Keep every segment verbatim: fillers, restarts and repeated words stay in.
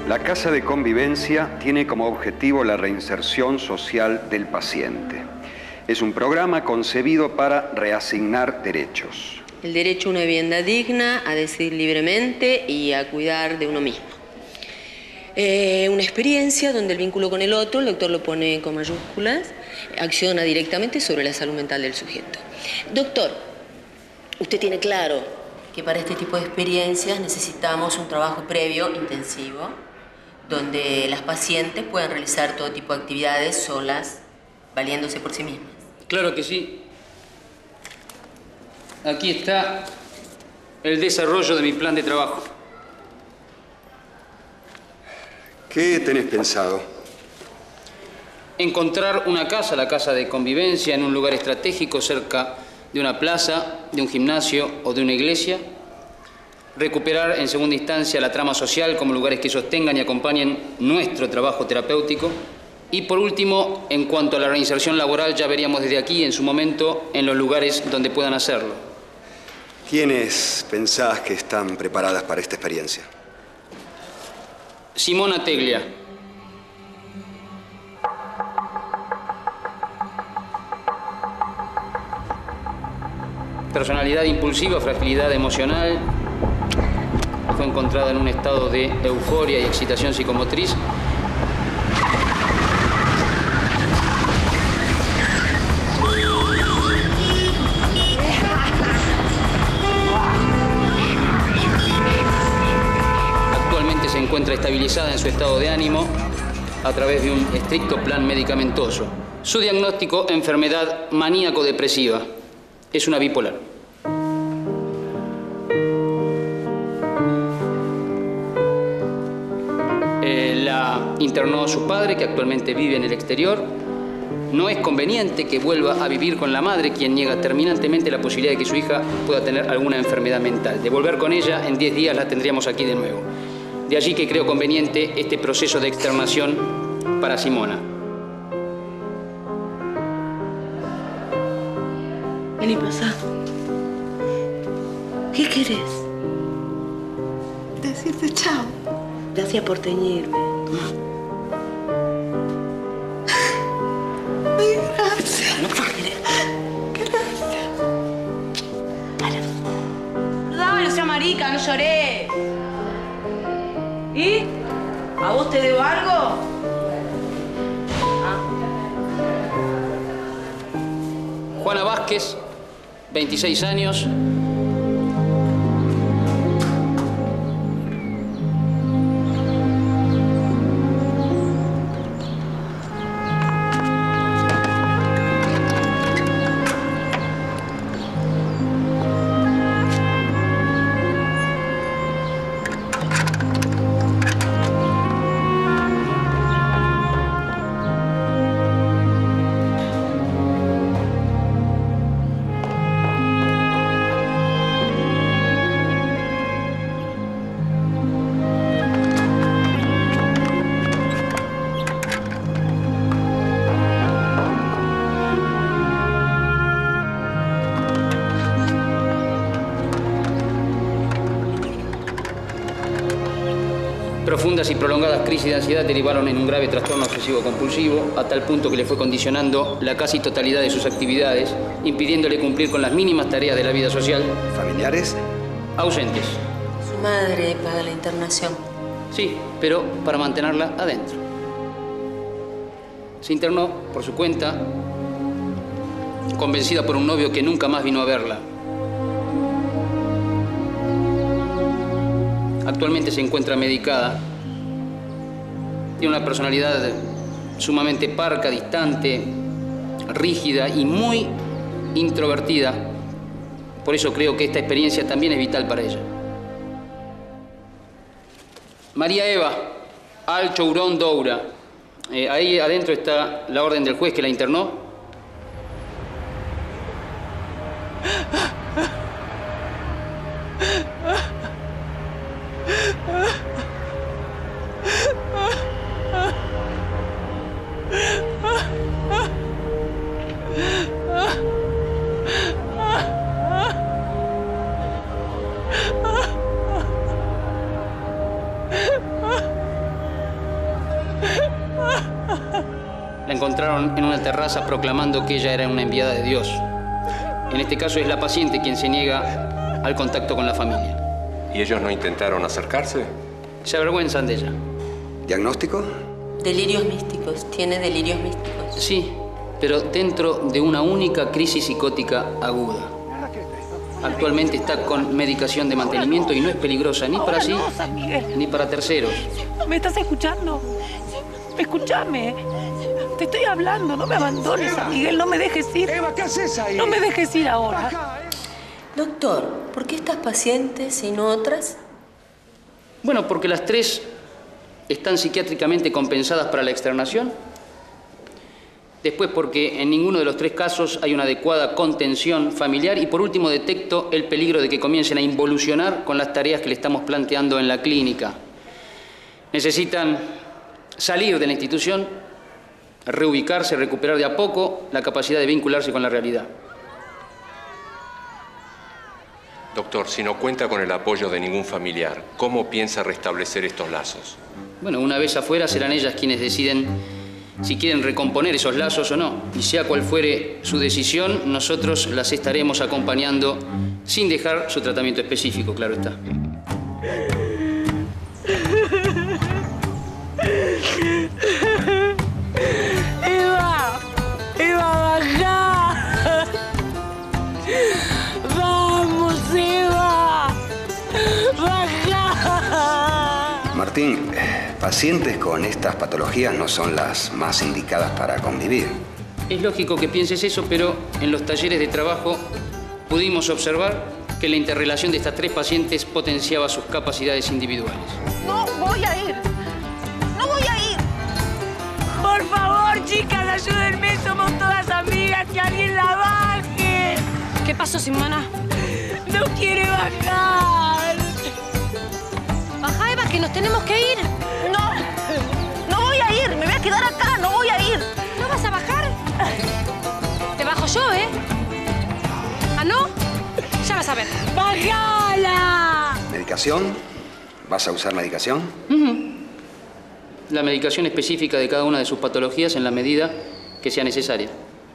La Casa de Convivencia tiene como objetivo la reinserción social del paciente. Es un programa concebido para reasignar derechos. El derecho a una vivienda digna, a decidir libremente y a cuidar de uno mismo. Eh, una experiencia donde el vínculo con el otro, el doctor lo pone con mayúsculas, acciona directamente sobre la salud mental del sujeto. Doctor, usted tiene claro que para este tipo de experiencias necesitamos un trabajo previo intensivo, donde las pacientes puedan realizar todo tipo de actividades solas, valiéndose por sí mismas. Claro que sí. Aquí está el desarrollo de mi plan de trabajo. ¿Qué tenés pensado? Encontrar una casa, la casa de convivencia, en un lugar estratégico cerca de una plaza, de un gimnasio o de una iglesia. Recuperar en segunda instancia la trama social como lugares que sostengan y acompañen nuestro trabajo terapéutico. Y por último, en cuanto a la reinserción laboral, ya veríamos desde aquí, en su momento, en los lugares donde puedan hacerlo. ¿Quiénes pensás que están preparadas para esta experiencia? Simona Teglia. Personalidad impulsiva, fragilidad emocional. Fue encontrada en un estado de euforia y excitación psicomotriz. Actualmente se encuentra estabilizada en su estado de ánimo a través de un estricto plan medicamentoso. Su diagnóstico, enfermedad maníaco-depresiva. Es una bipolar. Eh, la internó su padre, que actualmente vive en el exterior. No es conveniente que vuelva a vivir con la madre, quien niega terminantemente la posibilidad de que su hija pueda tener alguna enfermedad mental. De volver con ella, en diez días la tendríamos aquí de nuevo. De allí que creo conveniente este proceso de externación para Simona. Vení, pasá. ¿Qué querés? Decirte chao. Gracias por teñirme. Ay, gracias. No puedes. Gracias. Dame, no sea marica, no lloré. ¿Y? ¿A vos te debo algo? Ah. Juana Vázquez, veintiséis años. Profundas y prolongadas crisis de ansiedad derivaron en un grave trastorno obsesivo-compulsivo, a tal punto que le fue condicionando la casi totalidad de sus actividades, impidiéndole cumplir con las mínimas tareas de la vida social. ¿Familiares? Ausentes. Su madre paga la internación. Sí, pero para mantenerla adentro. Se internó por su cuenta, convencida por un novio que nunca más vino a verla. Actualmente se encuentra medicada. Tiene una personalidad sumamente parca, distante, rígida y muy introvertida. Por eso creo que esta experiencia también es vital para ella. María Eva Alchourón Doura. Eh, ahí adentro está la orden del juez que la internó. pararon en una terraza proclamando que ella era una enviada de Dios. En este caso es la paciente quien se niega al contacto con la familia. ¿Y ellos no intentaron acercarse? Se avergüenzan de ella. ¿Diagnóstico? Delirios místicos. Tiene delirios místicos. Sí, pero dentro de una única crisis psicótica aguda. Actualmente está con medicación de mantenimiento y no es peligrosa ni para sí ni para terceros. ¿Me estás escuchando? Escúchame. Te estoy hablando. No me abandones, San Miguel. No me dejes ir. Eva, ¿qué haces ahí? No me dejes ir ahora. Doctor, ¿por qué estas pacientes y no otras? Bueno, porque las tres están psiquiátricamente compensadas para la externación. Después, porque en ninguno de los tres casos hay una adecuada contención familiar. Y por último, detecto el peligro de que comiencen a involucionar con las tareas que le estamos planteando en la clínica. Necesitan salir de la institución, reubicarse, recuperar de a poco la capacidad de vincularse con la realidad. Doctor, si no cuenta con el apoyo de ningún familiar, ¿cómo piensa restablecer estos lazos? Bueno, una vez afuera serán ellas quienes deciden si quieren recomponer esos lazos o no. Y sea cual fuere su decisión, nosotros las estaremos acompañando sin dejar su tratamiento específico, claro está. Eva, Eva, baja. Vamos, Eva. Baja. Martín, pacientes con estas patologías no son las más indicadas para convivir. Es lógico que pienses eso, pero en los talleres de trabajo pudimos observar que la interrelación de estas tres pacientes potenciaba sus capacidades individuales. No voy a ir. No voy a ir. Por favor, chicas, ayúdenme. Somos todas amigas. Que alguien la baje. ¿Qué pasó, Simona? No quiere bajar. Baja, Eva, que nos tenemos que ir. No. No voy a ir. Me voy a quedar acá. No voy a ir. ¿No vas a bajar? Te bajo yo, ¿eh? ¿Ah, no? Ya vas a ver. ¡Bájala! ¿Medicación? ¿Vas a usar medicación? Uh-huh. La medicación específica de cada una de sus patologías en la medida que sea necesaria.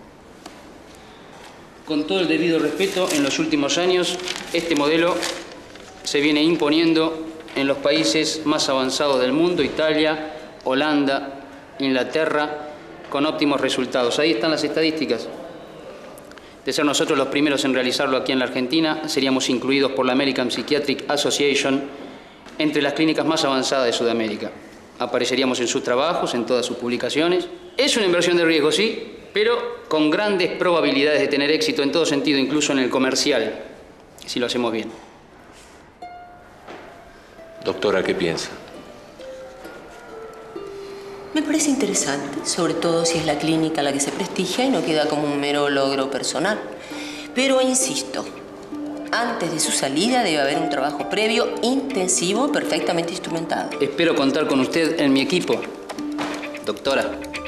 Con todo el debido respeto, en los últimos años, este modelo se viene imponiendo en los países más avanzados del mundo, Italia, Holanda, Inglaterra, con óptimos resultados. Ahí están las estadísticas. De ser nosotros los primeros en realizarlo aquí en la Argentina, seríamos incluidos por la American Psychiatric Association entre las clínicas más avanzadas de Sudamérica. Apareceríamos en sus trabajos, en todas sus publicaciones. Es una inversión de riesgo, sí, pero con grandes probabilidades de tener éxito en todo sentido, incluso en el comercial, si lo hacemos bien. Doctora, ¿qué piensa? Me parece interesante, sobre todo si es la clínica la que se prestigia y no queda como un mero logro personal. Pero insisto, antes de su salida debe haber un trabajo previo, intensivo, perfectamente instrumentado. Espero contar con usted en mi equipo, doctora.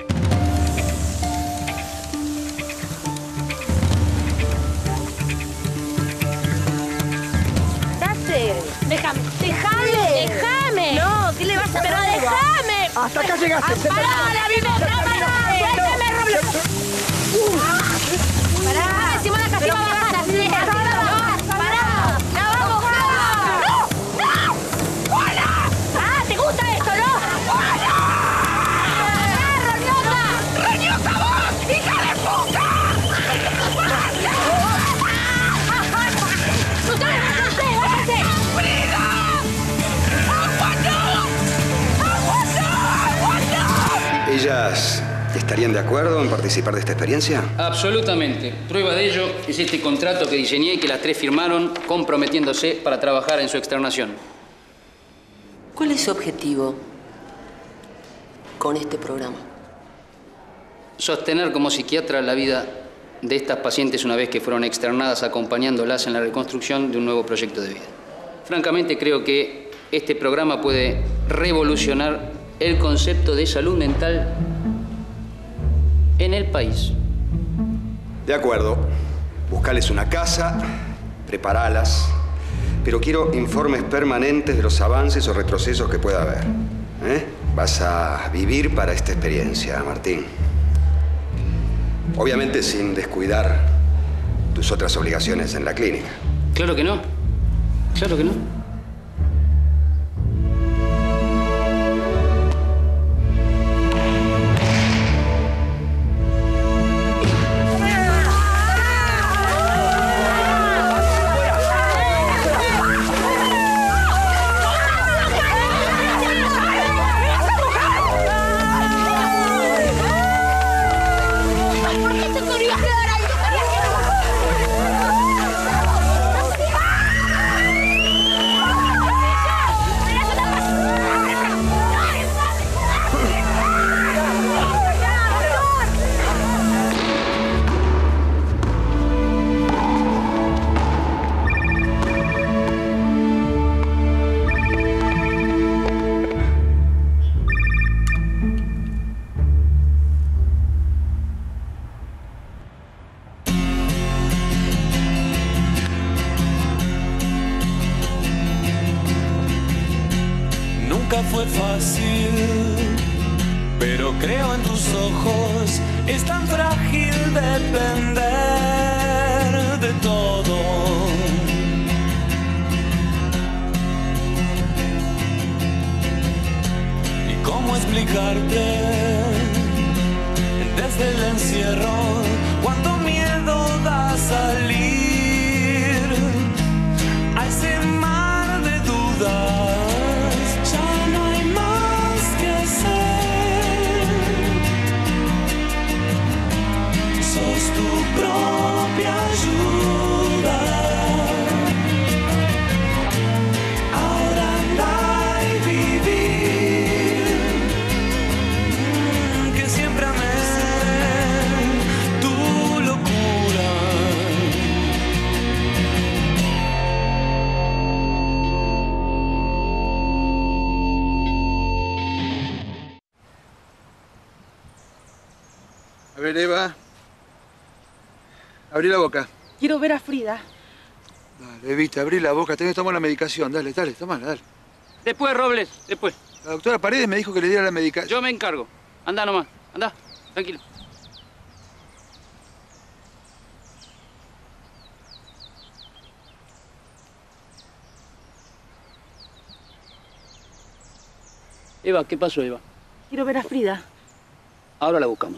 ¿Qué haces? Déjame. ¡Déjame! ¡Déjame! No, ¿qué le vas a hacer? ¡Pero déjame! Hasta acá llegaste. ¡Pará, la vida! ¡No, pará! ¡Suéltame, Robles! ¡Pará! Simona, casi va a bajar. Así de... Así va a bajar. ¡Pará! ¡Ya vamos! ¡No! ¡No! ¡Hola! ¡Ah, te gusta esto, no! ¡Hola! ¡Roñosa! ¡Roñosa vos! ¡Hija de puta! ¡Ustedes, bájense! ¡Bájense! ¡Frida! ¡Agua no! ¡Agua no! ¡Agua no! ¿Ellas estarían de acuerdo en participar de esta experiencia? Absolutamente. Prueba de ello es este contrato que diseñé y que las tres firmaron comprometiéndose para trabajar en su externación. ¿Cuál es su objetivo con este programa? Sostener como psiquiatra la vida de estas pacientes una vez que fueron externadas, acompañándolas en la reconstrucción de un nuevo proyecto de vida. Francamente, creo que este programa puede revolucionar el concepto de salud mental en el país. De acuerdo. Buscales una casa, preparalas, pero quiero informes permanentes de los avances o retrocesos que pueda haber. ¿Eh? Vas a vivir para esta experiencia, Martín. Obviamente sin descuidar tus otras obligaciones en la clínica. Claro que no. Claro que no. Fue fácil, pero creo en tus ojos. Es tan frágil depender de todo. ¿Y cómo explicarte desde el encierro cuánto miedo da salir a ese mar de dudas? Tu propia ayuda. Ahora anda y vivir, que siempre amé tu locura. A ver, Eva. Abrí la boca. Quiero ver a Frida. Dale, Evita, abrí la boca. Tenés que tomar la medicación. Dale, dale, tomala, dale. Después, Robles, después. La doctora Paredes me dijo que le diera la medicación. Yo me encargo. Anda nomás, anda, tranquilo. Eva, ¿qué pasó, Eva? Quiero ver a Frida. Ahora la buscamos.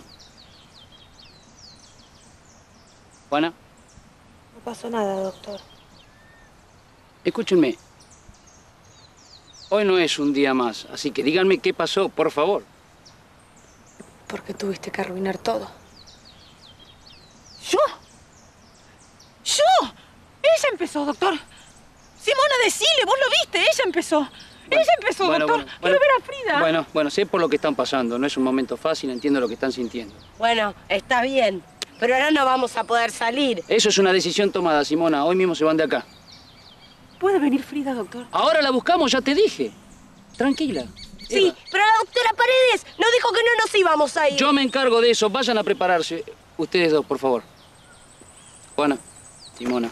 Juana. No pasó nada, doctor. Escúchenme. Hoy no es un día más, así que díganme qué pasó, por favor. ¿Por qué tuviste que arruinar todo? ¿Yo? ¿Yo? Ella empezó, doctor. Simona, decile, vos lo viste, ella empezó. Bueno, ella empezó, bueno, doctor. Bueno, Quiero bueno, ver a Frida. Bueno, bueno, sé por lo que están pasando. No es un momento fácil, entiendo lo que están sintiendo. Bueno, está bien. Pero ahora no vamos a poder salir. Eso es una decisión tomada, Simona. Hoy mismo se van de acá. ¿Puede venir Frida, doctor? Ahora la buscamos, ya te dije. Tranquila. Sí, Eva. pero la doctora Paredes nos dijo que no nos íbamos a ir. Yo me encargo de eso. Vayan a prepararse. Ustedes dos, por favor. Juana, Simona.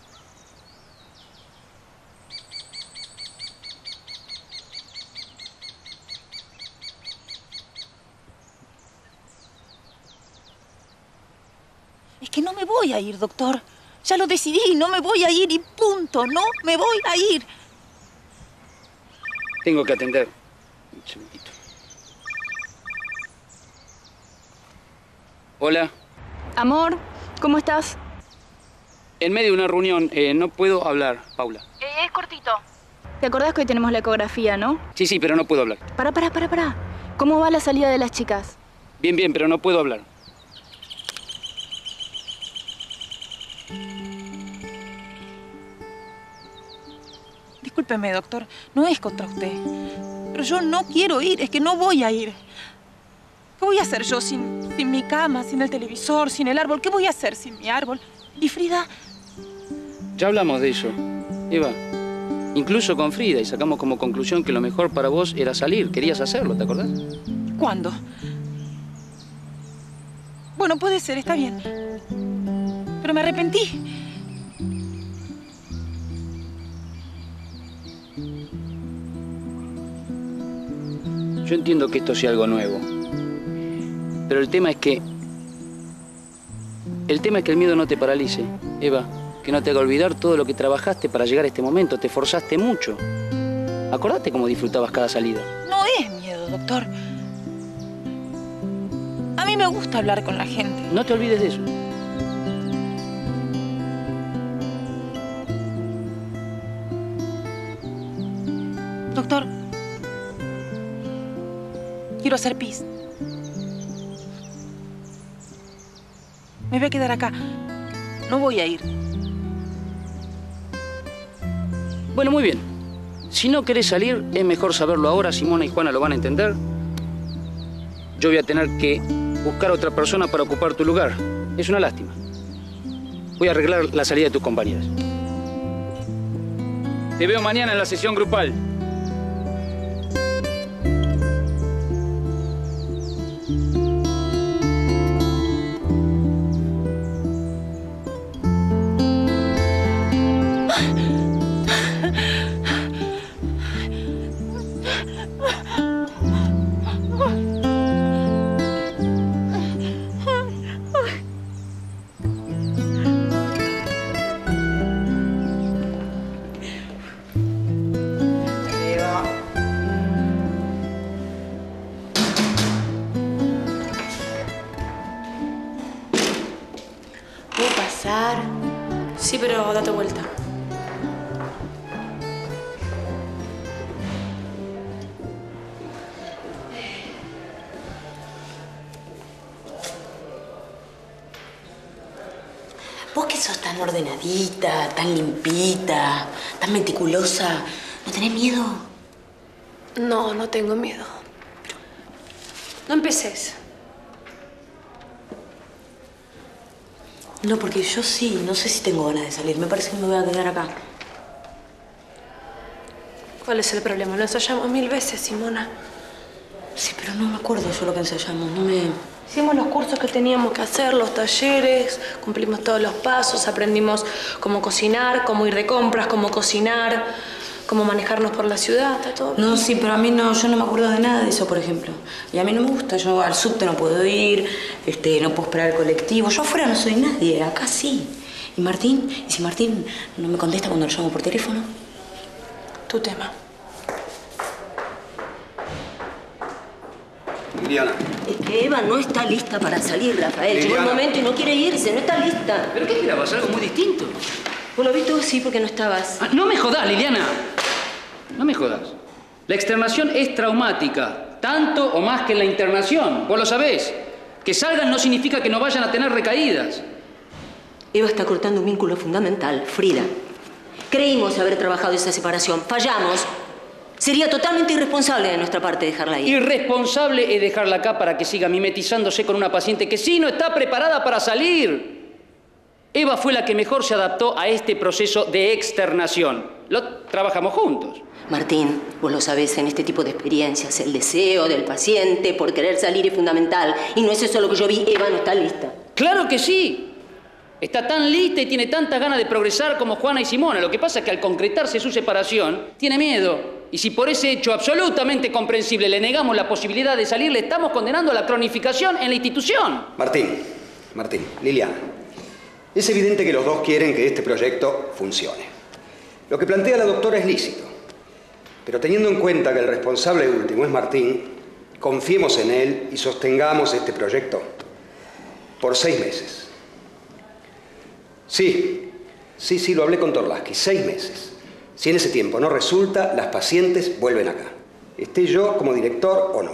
Es que no me voy a ir, doctor. Ya lo decidí, no me voy a ir y punto. No me voy a ir. Tengo que atender. Un segundito. Hola. Amor, ¿cómo estás? En medio de una reunión, eh, no puedo hablar, Paula. Eh, es cortito. ¿Te acordás que hoy tenemos la ecografía, no? Sí, sí, pero no puedo hablar. Pará, pará, pará, pará. ¿Cómo va la salida de las chicas? Bien, bien, pero no puedo hablar. Discúlpeme, doctor. No es contra usted. Pero yo no quiero ir. Es que no voy a ir. ¿Qué voy a hacer yo sin, sin mi cama, sin el televisor, sin el árbol? ¿Qué voy a hacer sin mi árbol? ¿Y Frida? Ya hablamos de eso, Eva. Incluso con Frida, y sacamos como conclusión que lo mejor para vos era salir. Querías hacerlo, ¿te acordás? ¿Cuándo? Bueno, puede ser, está bien. Pero me arrepentí. Yo entiendo que esto sea algo nuevo. Pero el tema es que El tema es que el miedo no te paralice, Eva. Que no te haga olvidar todo lo que trabajaste para llegar a este momento. Te esforzaste mucho. Acordate cómo disfrutabas cada salida. No es miedo, doctor. A mí me gusta hablar con la gente. No te olvides de eso. Doctor, quiero hacer pis. Me voy a quedar acá. No voy a ir. Bueno, muy bien. Si no querés salir, es mejor saberlo ahora. Simona y Juana lo van a entender. Yo voy a tener que buscar a otra persona para ocupar tu lugar. Es una lástima. Voy a arreglar la salida de tus compañeras. Te veo mañana en la sesión grupal. Sí, pero date vuelta. Vos que sos tan ordenadita, tan limpita, tan meticulosa, ¿no tenés miedo? No, no tengo miedo. Pero no empeces. No, porque yo sí, no sé si tengo ganas de salir. Me parece que me voy a quedar acá. ¿Cuál es el problema? Lo ensayamos mil veces, Simona. Sí, pero no me acuerdo yo lo que ensayamos. No me... Hicimos los cursos que teníamos que hacer, los talleres, cumplimos todos los pasos, aprendimos cómo cocinar, cómo ir de compras, cómo cocinar, cómo manejarnos por la ciudad, está todo bien. No, sí, pero a mí no, yo no me acuerdo de nada de eso, por ejemplo. Y a mí no me gusta, yo al subte no puedo ir, este, no puedo esperar el colectivo. Yo afuera no soy nadie, acá sí. ¿Y Martín? ¿Y si Martín no me contesta cuando lo llamo por teléfono? Tu tema. Liliana. Es que Eva no está lista para salir, Rafael. Llegó el momento y no quiere irse, no está lista. ¿Pero qué esperabas? ¿Algo muy distinto? ¿Vos lo viste? Sí, porque no estabas. Ah, no me jodás, Liliana. No me jodas. La externación es traumática, tanto o más que la internación. Vos lo sabés. Que salgan no significa que no vayan a tener recaídas. Eva está cortando un vínculo fundamental, Frida. Creímos haber trabajado esa separación. Fallamos. Sería totalmente irresponsable de nuestra parte dejarla ahí. Irresponsable es dejarla acá para que siga mimetizándose con una paciente que sí no está preparada para salir. Eva fue la que mejor se adaptó a este proceso de externación. Lo trabajamos juntos. Martín, vos lo sabés, en este tipo de experiencias, el deseo del paciente por querer salir es fundamental. Y no es eso lo que yo vi. Eva no está lista. ¡Claro que sí! Está tan lista y tiene tantas ganas de progresar como Juana y Simona. Lo que pasa es que al concretarse su separación, tiene miedo. Y si por ese hecho absolutamente comprensible le negamos la posibilidad de salir, le estamos condenando a la cronificación en la institución. Martín, Martín, Liliana, es evidente que los dos quieren que este proyecto funcione. Lo que plantea la doctora es lícito. Pero teniendo en cuenta que el responsable último es Martín, confiemos en él y sostengamos este proyecto por seis meses. Sí, sí, sí, lo hablé con Torlaski, seis meses. Si en ese tiempo no resulta, las pacientes vuelven acá. Esté yo como director o no.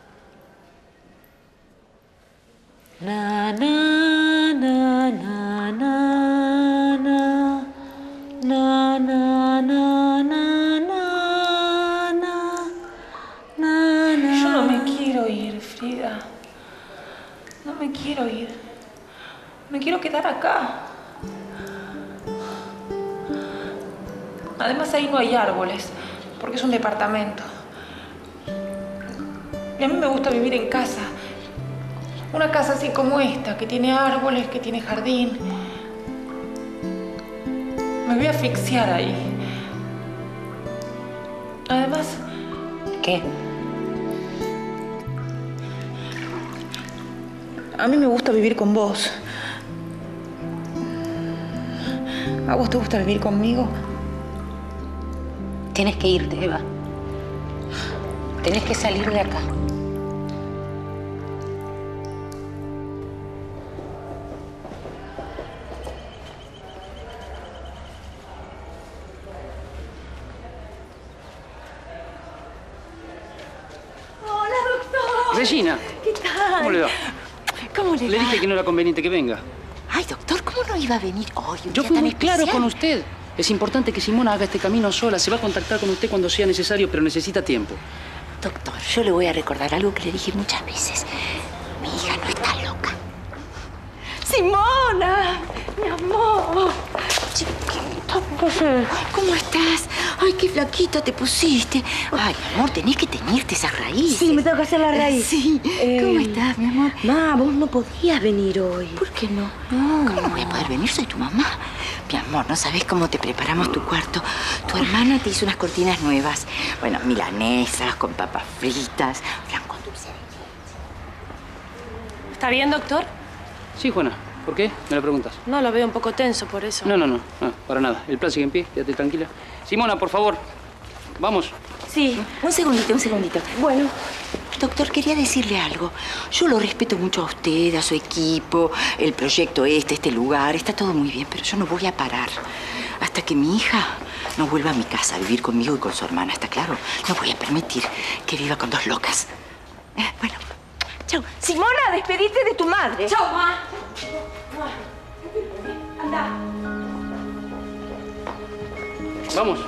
Na, na, na, na, na, na, na, na, na, na, na, na, na. Yo no me quiero ir, Frida. No me quiero ir. Me quiero quedar acá. Además, ahí no hay árboles, porque es un departamento. Y a mí me gusta vivir en casa. Una casa así como esta, que tiene árboles, que tiene jardín. Me voy a asfixiar ahí. Además... ¿Qué? A mí me gusta vivir con vos. ¿A vos te gusta vivir conmigo? Tienes que irte, Eva. Tenés que salir de acá. Hola, doctor. Regina. ¿Qué tal? ¿Cómo le va? ¿Cómo le va? Le dije que no era conveniente que venga. Ay, doctor, ¿cómo no iba a venir hoy? Un Yo día fui tan muy claro especial. con usted. Es importante que Simona haga este camino sola. Se va a contactar con usted cuando sea necesario, pero necesita tiempo. Doctor, yo le voy a recordar algo que le dije muchas veces. Mi hija no está loca. ¡Simona! ¡Mi amor! Chiquita, ¿cómo estás? Ay, qué flaquita te pusiste. Ay, amor, tenés que teñirte esas raíces. Sí, me tengo que hacer la raíz. Sí. Eh, ¿Cómo estás, mi amor? Ma, vos no podías venir hoy. ¿Por qué no? No. ¿Cómo no voy a poder venir? Soy tu mamá. Mi amor, no sabés cómo te preparamos tu cuarto. Tu hermana te hizo unas cortinas nuevas. Bueno, milanesas, con papas fritas, flan con dulce de leche. ¿Está bien, doctor? Sí, Juana. ¿Por qué? ¿Me lo preguntas? No, lo veo un poco tenso por eso. No, no, no. No, para nada. El plan sigue en pie. Quédate tranquila. Simona, por favor. Vamos. Sí, un segundito, un segundito. Bueno, doctor, quería decirle algo. Yo lo respeto mucho a usted, a su equipo, el proyecto este, este lugar. Está todo muy bien, pero yo no voy a parar hasta que mi hija no vuelva a mi casa a vivir conmigo y con su hermana. ¿Está claro? No voy a permitir que viva con dos locas. Eh, bueno, chau. Simona, despedite de tu madre. Chau, ma. Anda. Vamos.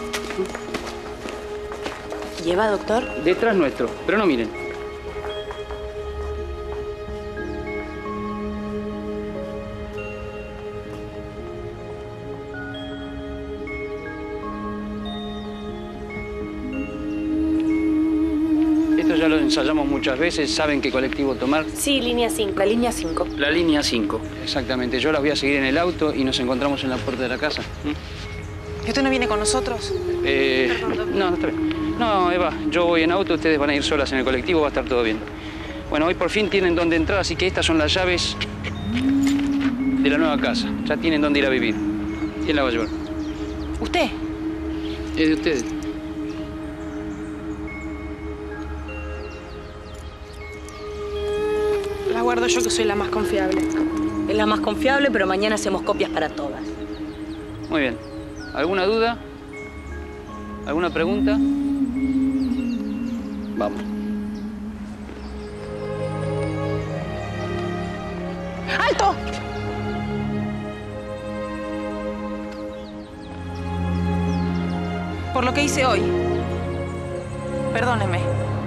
¿Lleva, doctor? Detrás nuestro. Pero no miren. Esto ya lo ensayamos muchas veces. ¿Saben qué colectivo tomar? Sí, línea cinco. La línea cinco. La línea cinco, exactamente. Yo las voy a seguir en el auto y nos encontramos en la puerta de la casa. ¿Mm? ¿Y usted no viene con nosotros? Eh, no, no está bien. No, Eva, yo voy en auto, ustedes van a ir solas en el colectivo, va a estar todo bien. Bueno, hoy por fin tienen dónde entrar, así que estas son las llaves de la nueva casa. Ya tienen dónde ir a vivir. ¿Quién la va a llevar? ¿Usted? Es de ustedes. La guardo yo, que soy la más confiable. Es la más confiable, pero mañana hacemos copias para todas. Muy bien. ¿Alguna duda? ¿Alguna pregunta? Vamos. ¡Alto! Por lo que hice hoy. Perdóneme.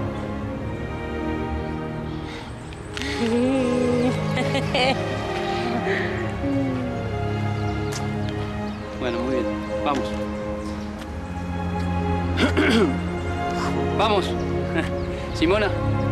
Bueno, muy bien. Vamos. Vamos. Simona.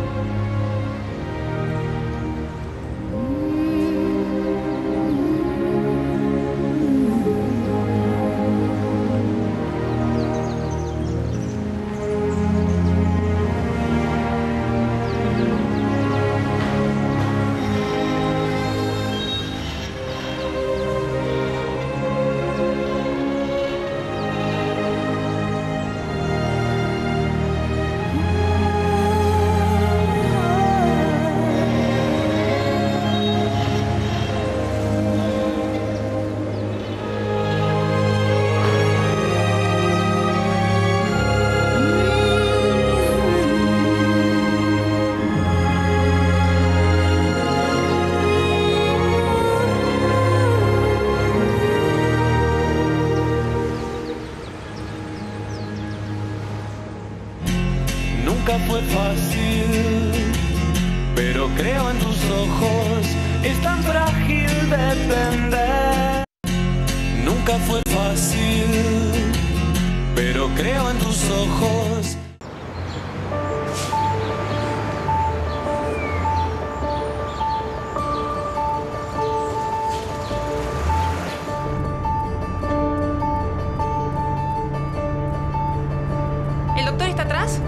Nunca fue fácil, pero creo en tus ojos, es tan frágil depender. Nunca fue fácil, pero creo en tus ojos. ¿El doctor está atrás?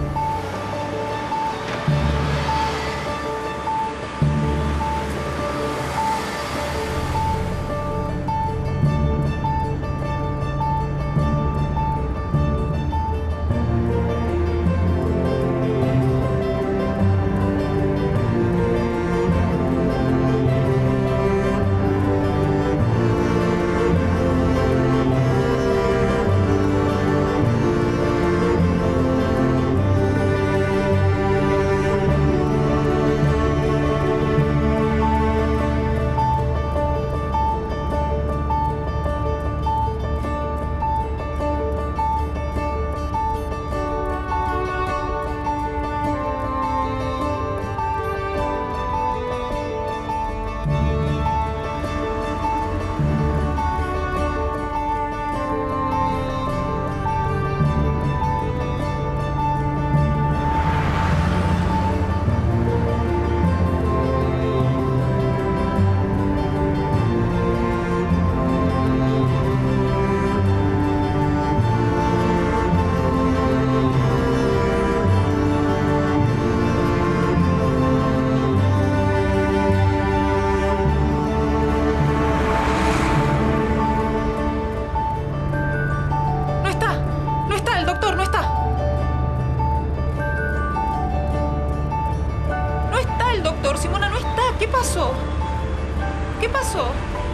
¿Qué pasó?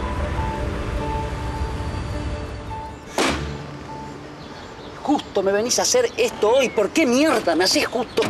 Justo me venís a hacer esto hoy. ¿Por qué mierda me haces justo?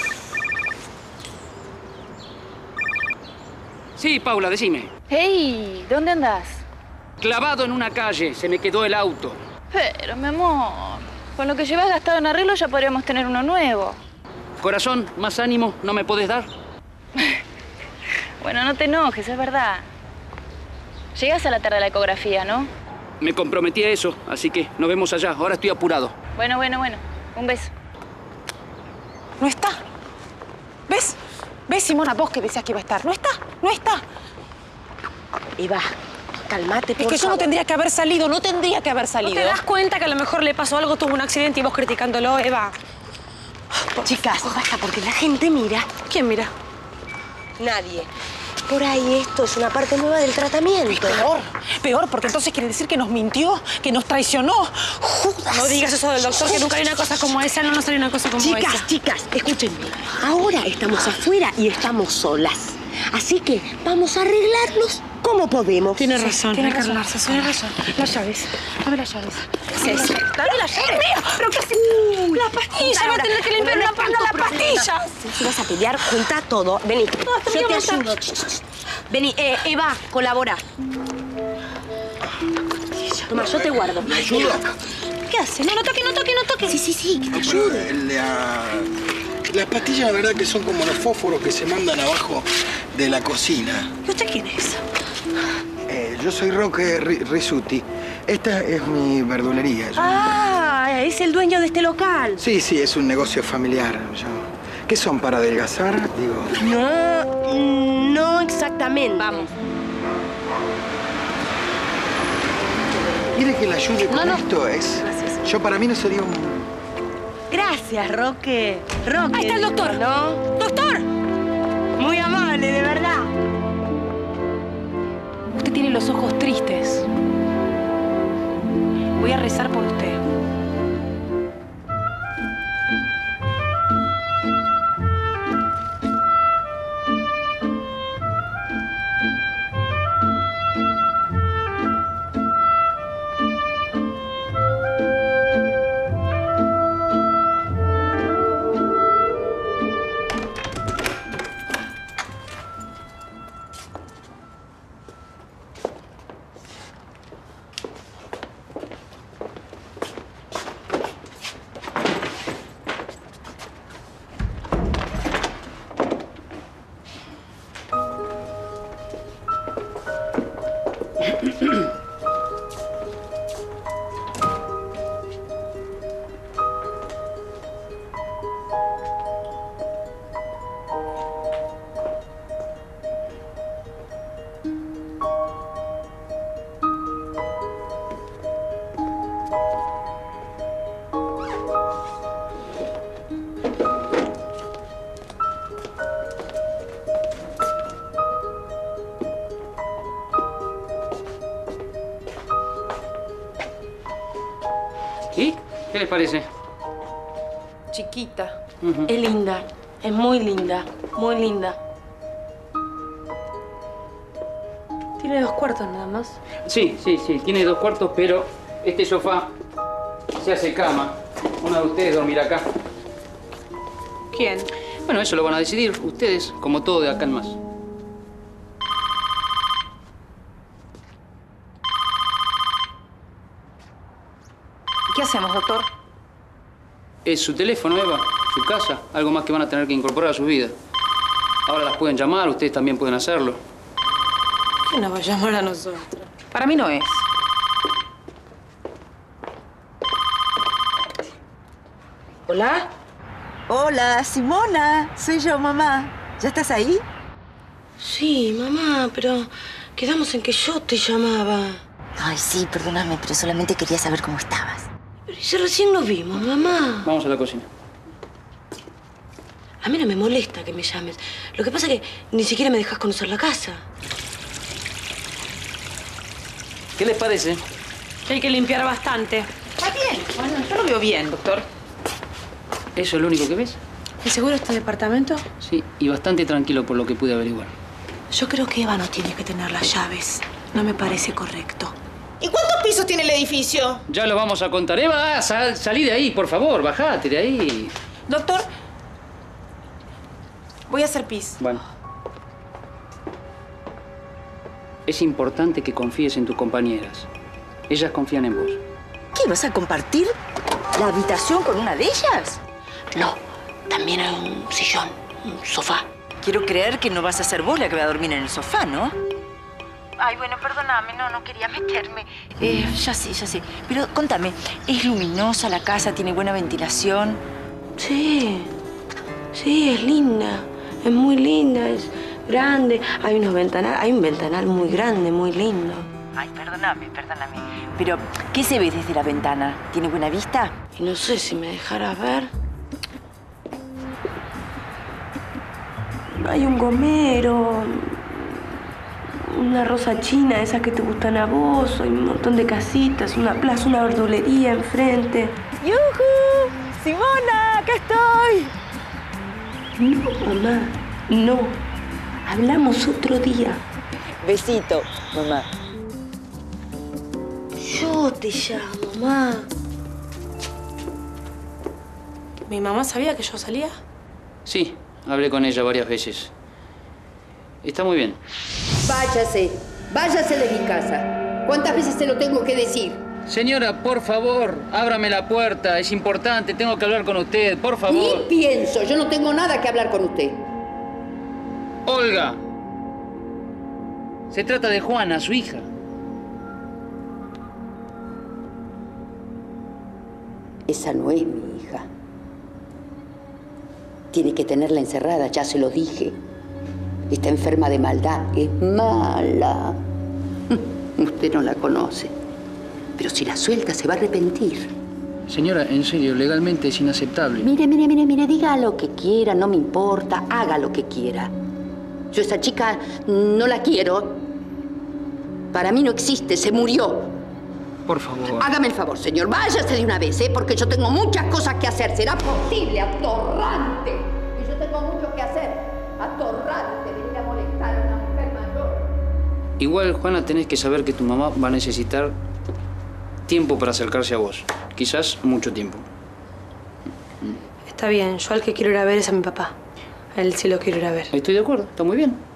Sí, Paula, decime. Hey, ¿dónde andás? Clavado en una calle. Se me quedó el auto. Pero, mi amor, con lo que llevas gastado en arreglo ya podríamos tener uno nuevo. Corazón, más ánimo, ¿no me podés dar? Bueno, no te enojes, es verdad. Llegas a la tarde de la ecografía, ¿no? Me comprometí a eso, así que nos vemos allá. Ahora estoy apurado. Bueno, bueno, bueno. Un beso. No está. ¿Ves? ¿Ves, Simona? Vos que decías que iba a estar. No está, no está. Eva, cálmate, por Es que yo no tendría que haber salido, no tendría que haber salido. ¿No te das cuenta que a lo mejor le pasó algo, tuvo un accidente y vos criticándolo, Eva? Chicas, basta, porque la gente mira. ¿Quién mira? Nadie. Por ahí esto es una parte nueva del tratamiento. Peor, peor, porque entonces quiere decir que nos mintió, que nos traicionó. Judas. No digas eso del doctor, que nunca hay una cosa como esa, no nos sale una cosa como chicas, esa. Chicas, chicas, escúchenme. Ahora estamos afuera y estamos solas. Así que vamos a arreglarnos como podemos. Tiene razón, Tiene hay que razón, arreglarse tiene sola. razón. Las llaves. Dame las llaves. ¿Qué es eso? Dame las llaves. ¿Pero qué hace? La pastilla, va a tener que limpiar una panda la pastilla. Si vas a pelear, junta todo. Vení, yo te ayudo. Vení, eh, Eva, colabora. Toma, yo te guardo. ¿Me ayuda? ¿Qué hace? No, no toque, no toque, no toque. Sí, sí, sí, que te No, pero, ayude. eh, la- las pastillas, la verdad, que son como los fósforos que se mandan abajo de la cocina. ¿Y usted quién es? Eh, yo soy Roque Ri- Risuti. Esta es mi verdulería. Yo- Ah, es el dueño de este local. Sí, sí, es un negocio familiar. Yo- ¿Qué son, para adelgazar? Digo... No, no exactamente. Vamos. ¿Quiere que la ayude con No, no. esto? Es... Yo, para mí, no sería un... Gracias, Roque. Roque. Ahí está el doctor. ¿No? ¡Doctor! Muy amable, de verdad. Usted tiene los ojos tristes. Voy a rezar por usted. ¿Y? ¿Qué les parece? Chiquita. Ujú. Es linda. Es muy linda. Muy linda. Tiene dos cuartos nada más. Sí, sí, sí. Tiene dos cuartos, pero este sofá se hace cama. Uno de ustedes dormirá acá. ¿Quién? Bueno, eso lo van a decidir ustedes, como todo de acá en más. ¿Qué hacemos, doctor? Es su teléfono, Eva, su casa. Algo más que van a tener que incorporar a su vida. Ahora las pueden llamar, ustedes también pueden hacerlo. ¿Quién nos va a llamar a nosotros? Para mí no es. ¿Hola? Hola, Simona. Soy yo, mamá. ¿Ya estás ahí? Sí, mamá, pero quedamos en que yo te llamaba. Ay, sí, perdóname, pero solamente quería saber cómo estabas. Pero si recién nos vimos, mamá. Vamos a la cocina. A mí no me molesta que me llames. Lo que pasa es que ni siquiera me dejas conocer la casa. ¿Qué les parece? Que hay que limpiar bastante. Está bien. Bueno, yo lo veo bien, doctor. ¿Eso es lo único que ves? ¿Es seguro este departamento? Sí, y bastante tranquilo por lo que pude averiguar. Yo creo que Eva no tiene que tener las llaves. No me parece correcto. ¿Y cuántos pisos tiene el edificio? Ya lo vamos a contar. Eva, sal, salí de ahí, por favor. Bajate de ahí. Doctor, voy a hacer pis. Bueno. Es importante que confíes en tus compañeras. Ellas confían en vos. ¿Qué, vas a compartir la habitación con una de ellas? No, también hay un sillón, un sofá. Quiero creer que no vas a ser vos la que va a dormir en el sofá, ¿no? Ay, bueno, perdóname, no, no quería meterme. Eh, ya sé, ya sé. Pero contame, ¿es luminosa la casa? ¿Tiene buena ventilación? Sí, sí, es linda. Es muy linda, es grande. Hay unos ventanales, hay un ventanal muy grande, muy lindo. Ay, perdóname, perdóname. Pero, ¿qué se ve desde la ventana? ¿Tiene buena vista? Y no sé si me dejaras ver. Hay un gomero, una rosa china, esas que te gustan a vos, hay un montón de casitas, una plaza, una verdulería enfrente. ¡Yujú! ¡Simona, acá estoy! No, mamá, no. Hablamos otro día. Besito, mamá. Yo te llamo, mamá. ¿Mi mamá sabía que yo salía? Sí, hablé con ella varias veces. Está muy bien. Váyase, váyase de mi casa. ¿Cuántas veces se lo tengo que decir? Señora, por favor, ábrame la puerta. Es importante, tengo que hablar con usted, por favor. Ni pienso, yo no tengo nada que hablar con usted. Olga. Se trata de Juana, su hija. Esa no es mi hija. Tiene que tenerla encerrada, ya se lo dije. Está enferma de maldad, es mala. Usted no la conoce. Pero si la suelta, se va a arrepentir. Señora, en serio, legalmente es inaceptable. Mire, mire, mire, mire, diga lo que quiera, no me importa, haga lo que quiera. Yo esa chica no la quiero. Para mí no existe, se murió. Por favor. Hágame el favor, señor, váyase de una vez, ¿eh? Porque yo tengo muchas cosas que hacer. ¿Será posible, atorrante? Y yo tengo mucho que hacer. Atorrante, venir a molestar a una mujer mayor. Igual, Juana, tenés que saber que tu mamá va a necesitar tiempo para acercarse a vos. Quizás mucho tiempo. Está bien, yo al que quiero ir a ver es a mi papá. A él sí lo quiero ir a ver. Estoy de acuerdo, está muy bien.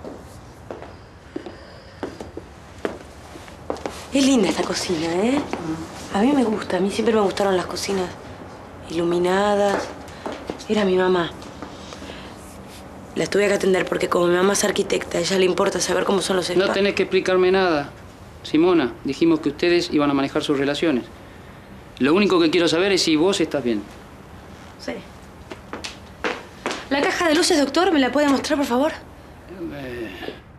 Es linda esta cocina, ¿eh? A mí me gusta, a mí siempre me gustaron las cocinas iluminadas. Era mi mamá. La tuve que atender porque como mi mamá es arquitecta, a ella le importa saber cómo son los espacios. No tenés que explicarme nada. Simona, dijimos que ustedes iban a manejar sus relaciones. Lo único que quiero saber es si vos estás bien. Sí. La caja de luces, doctor, ¿me la puede mostrar, por favor? Eh...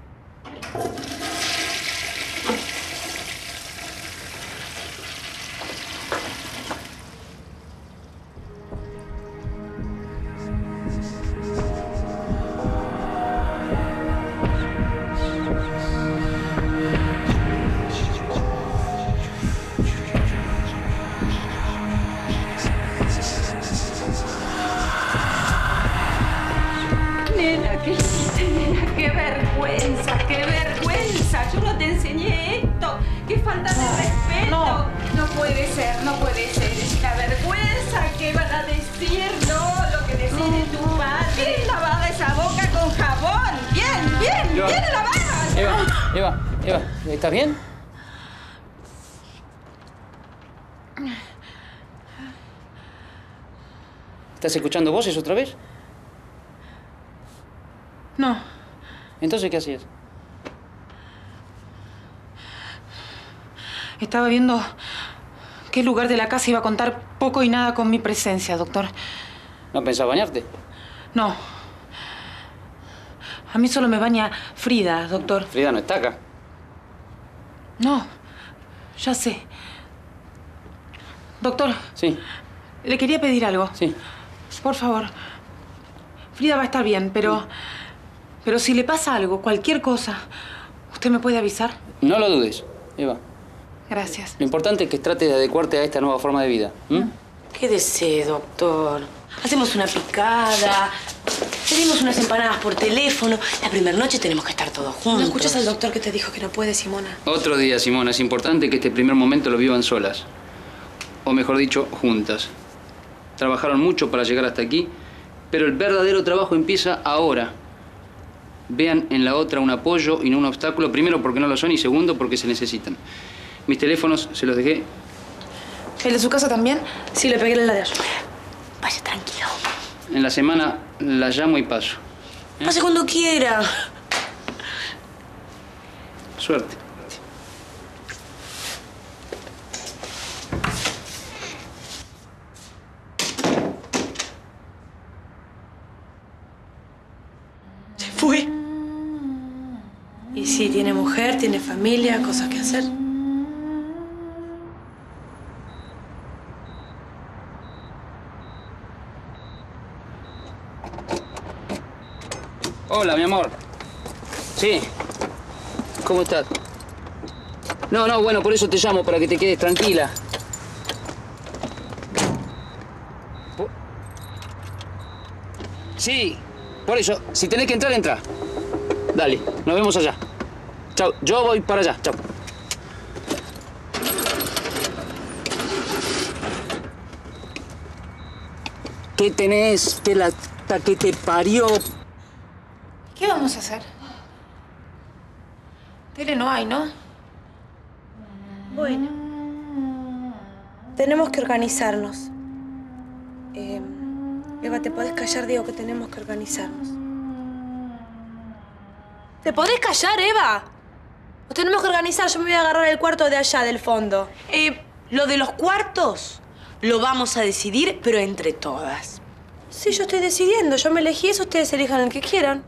Nena, ¿qué hiciste, nena? ¡Qué vergüenza! ¡Qué vergüenza! Yo no te enseñé esto. ¡Qué falta de respeto! No, no puede ser, no puede ser. Es la vergüenza. ¿Qué van a decir? No, lo que decide tu padre. Bien lavada esa boca con jabón. Bien, bien, Eva. bien lavada. Eva, Eva, Eva, ¿estás bien? ¿Estás escuchando voces otra vez? No. Entonces, ¿qué hacías? Estaba viendo qué lugar de la casa iba a contar poco y nada con mi presencia, doctor. ¿No pensás bañarte? No. A mí solo me baña Frida, doctor. Frida no está acá. No, ya sé. Doctor. Sí. Le quería pedir algo. Sí. Por favor. Frida va a estar bien, pero... Pero si le pasa algo, cualquier cosa, ¿usted me puede avisar? No lo dudes, Eva. Gracias. Lo importante es que trates de adecuarte a esta nueva forma de vida. ¿Mm? ¿Qué desee, doctor? Hacemos una picada. Pedimos unas empanadas por teléfono. La primera noche tenemos que estar todos juntos. ¿No escuchas al doctor que te dijo que no puede, Simona? Otro día, Simona. Es importante que este primer momento lo vivan solas. O mejor dicho, juntas. Trabajaron mucho para llegar hasta aquí, pero el verdadero trabajo empieza ahora. Vean en la otra un apoyo y no un obstáculo. Primero, porque no lo son, y segundo, porque se necesitan. Mis teléfonos se los dejé. ¿El de su casa también? Sí, le pegué en la de allá. Vaya tranquilo. En la semana la llamo y paso. ¿Eh? Pase cuando quiera. Suerte. Se fue. Y sí, tiene mujer, tiene familia, cosas que hacer. Hola, mi amor. Sí. ¿Cómo estás? No, no, bueno, por eso te llamo, para que te quedes tranquila. Sí, por eso, si tenés que entrar, entra. Dale, nos vemos allá. Chao, yo voy para allá, chao. ¿Qué tenés, pelata que te parió? ¿Qué vamos a hacer? Tele no hay, ¿no? Bueno. Tenemos que organizarnos. Eh, Eva, ¿te podés callar? Digo que tenemos que organizarnos. ¿Te podés callar, Eva? Nos tenemos que organizar. Yo me voy a agarrar el cuarto de allá, del fondo. Eh, lo de los cuartos lo vamos a decidir, pero entre todas. Sí, yo estoy decidiendo. Yo me elegí eso. Ustedes elijan el que quieran.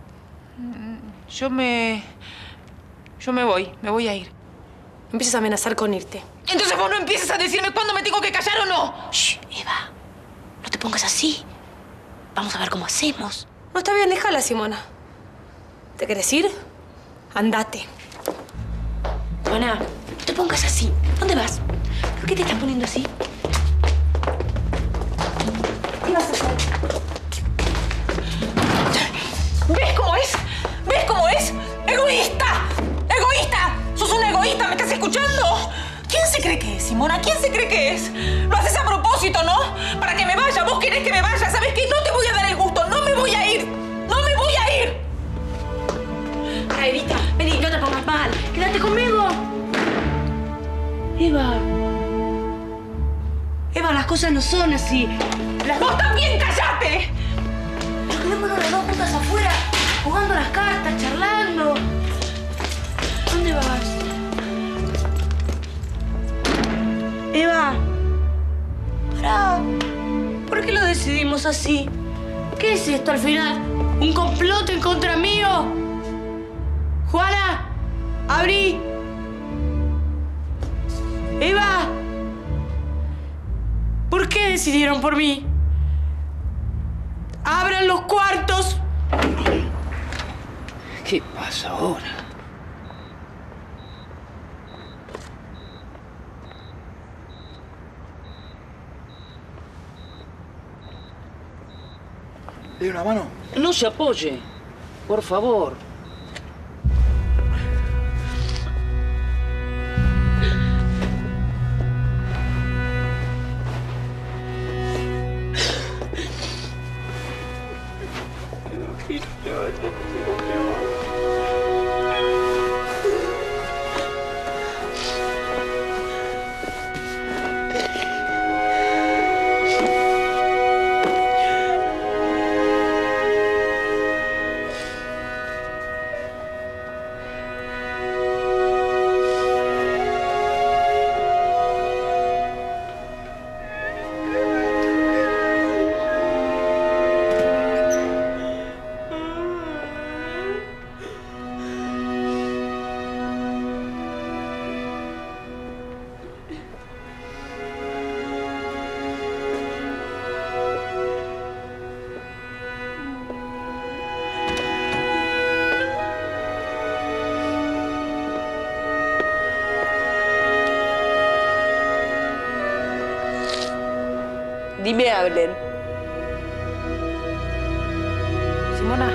Yo me... Yo me voy. Me voy a ir. Empiezas a amenazar con irte. Entonces vos no empieces a decirme cuándo me tengo que callar o no. Shh, Eva. No te pongas así. Vamos a ver cómo hacemos. No, está bien. Déjala, Simona. ¿Te querés ir? Andate. Juana, no te pongas así. ¿Dónde vas? ¿Por qué te estás poniendo así? ¿Qué vas a hacer? ¿Ves cómo es? ¿Ves cómo es? ¡Egoísta! ¡Egoísta! ¡Sos un egoísta! ¿Me estás escuchando? ¿Quién se cree que es, Simona? ¿Quién se cree que es? Lo haces a propósito, ¿no? Para que me vaya. Vos querés que me vaya. ¿Sabes qué? No te voy a dar el gusto. No me voy a ir. ¡No me voy a ir! Ay, Evita, vení, no te pongas mal. Quédate conmigo. Eva. Eva, las cosas no son así. Las... ¡Vos también callate! Pero quedémonos las dos juntas afuera, jugando las cartas, charlando. ¿Dónde vas? Eva. Pará. ¿Por qué lo decidimos así? ¿Qué es esto al final? ¿Un complot en contra mío? Juana, abrí. Eva. ¿Por qué decidieron por mí? ¡Abran los cuartos! ¿Qué pasa ahora? ¿Le doy una mano? No se apoye, por favor. Dime, hablen. Simona.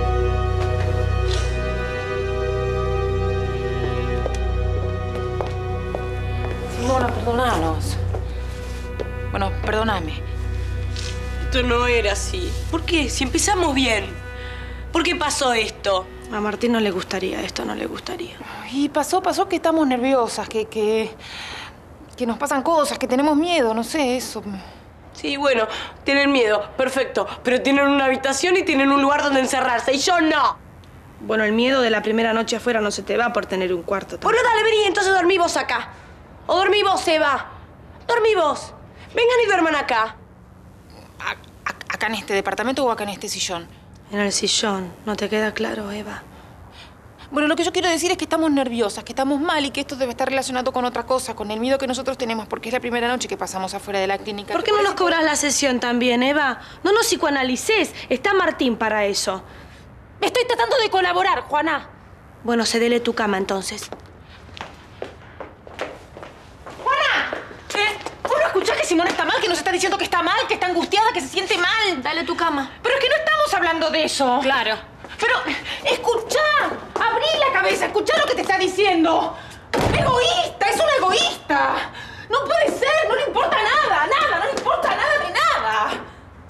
Simona, perdonanos. Bueno, perdóname. Esto no era así. ¿Por qué? Si empezamos bien. ¿Por qué pasó esto? A Martín no le gustaría esto, no le gustaría. Y pasó, pasó que estamos nerviosas, que, que, que nos pasan cosas, que tenemos miedo, no sé, eso. Sí, bueno, tienen miedo, perfecto. Pero tienen una habitación y tienen un lugar donde encerrarse, y yo no. Bueno, el miedo de la primera noche afuera no se te va por tener un cuarto. Bueno, dale, vení, entonces dormí vos acá. O dormí vos, Eva. Dormí vos. Vengan y duerman acá. ¿A, a, ¿Acá en este departamento o acá en este sillón? En el sillón. ¿No te queda claro, Eva? Bueno, lo que yo quiero decir es que estamos nerviosas, que estamos mal y que esto debe estar relacionado con otra cosa, con el miedo que nosotros tenemos, porque es la primera noche que pasamos afuera de la clínica. ¿Por qué no nos cobras la sesión también, Eva? No nos psicoanalices. Está Martín para eso. Estoy tratando de colaborar, Juana. Bueno, cédele tu cama, entonces. ¡Juana! ¿Eh? ¿Vos no escuchás que Simona está mal, que nos está diciendo que está mal, que está angustiada, que se siente mal? Dale tu cama. Pero es que no estamos hablando de eso. Claro. Pero, escuchá, abrí la cabeza, escuchá lo que te está diciendo. Egoísta, es una egoísta. No puede ser, no le importa nada, nada, no le importa nada de nada.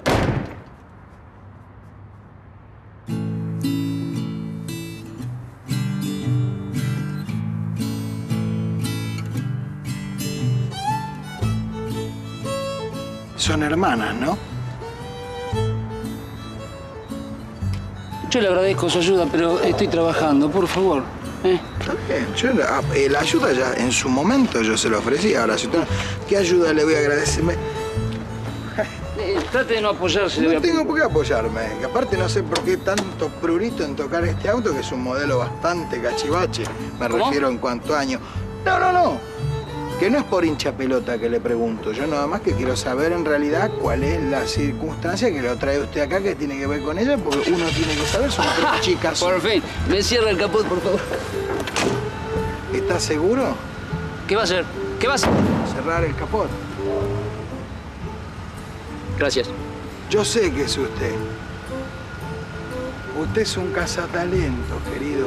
Son hermanas, ¿no? Yo le agradezco su ayuda, pero estoy trabajando, por favor. ¿eh? Está bien. Yo, la, eh, la ayuda ya en su momento yo se la ofrecí. Ahora, si usted, ¿qué ayuda le voy a agradecerme? Eh, trate de no apoyarse. No tengo por qué apoyarme. Y aparte no sé por qué tanto prurito en tocar este auto, que es un modelo bastante cachivache. Me ¿Cómo? refiero en cuanto a año. No, no, no. Que no es por hincha pelota que le pregunto. Yo nada más que quiero saber en realidad cuál es la circunstancia que lo trae usted acá, que tiene que ver con ella, porque uno tiene que saber, son tres chicas. Por fin, me cierra el capot, por favor. ¿Estás seguro? ¿Qué va a hacer? ¿Qué va a hacer? Cerrar el capot. Gracias. Yo sé que es usted. Usted es un cazatalentos, querido.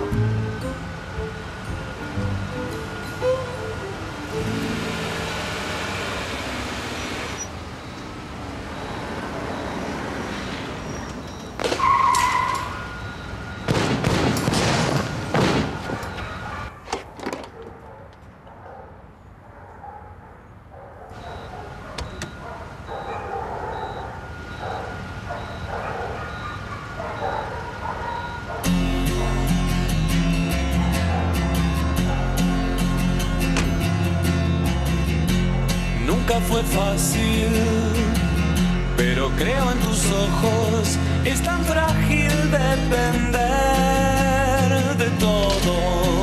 Nunca fue fácil, pero creo en tus ojos. Es tan frágil depender de todo.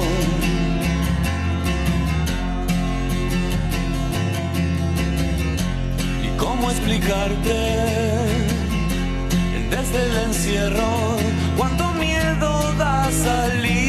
¿Y cómo explicarte desde el encierro cuánto miedo da salir?